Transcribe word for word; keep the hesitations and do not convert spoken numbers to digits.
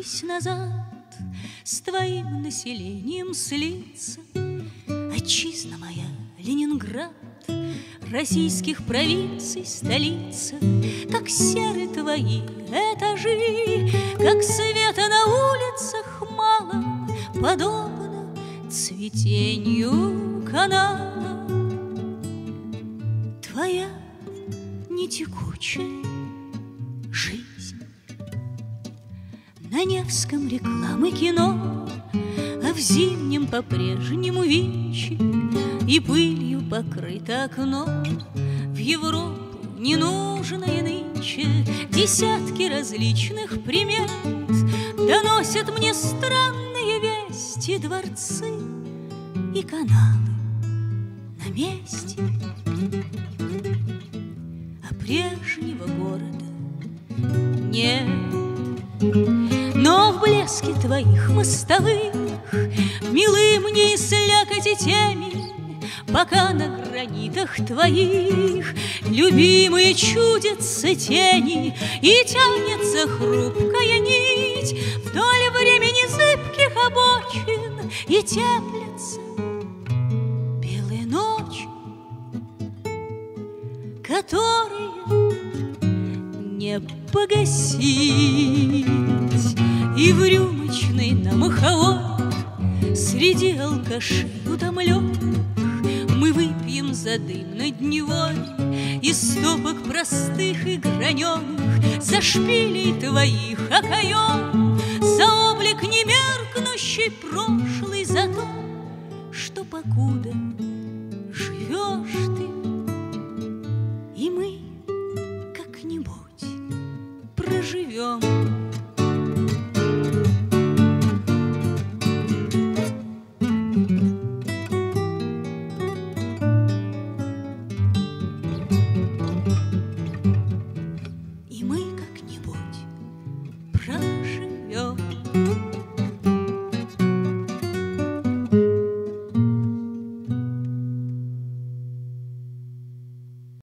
вернувшись назад, с твоим населением слиться. Отчизна моя, Ленинград, российских провинций столица, как серы твои этажи, как света на улицах мало, подобно цветенью канала. Твоя нетекучая жизнь. На Невском рекламы кино, а в Зимнем по-прежнему Винчи, и пылью покрыто окно. В Европу ненужные нынче десятки различных примет доносят мне странные вести, дворцы и каналы на месте. А прежнего города нет, но в блеске твоих мостовых, милы мне и слякоти теми, пока на гранитах твоих любимые чудятся тени, и тянется хрупкая нить вдоль времени зыбких обочин, и теплятся белые ночи, которые не погасить. И в рюмочной на Маховой среди алкашей утомленных мы выпьем за дымно-дневой из стопок простых и граненых, за шпилей твоих окоем, за облик немеркнущий прошлый, за то, что покуда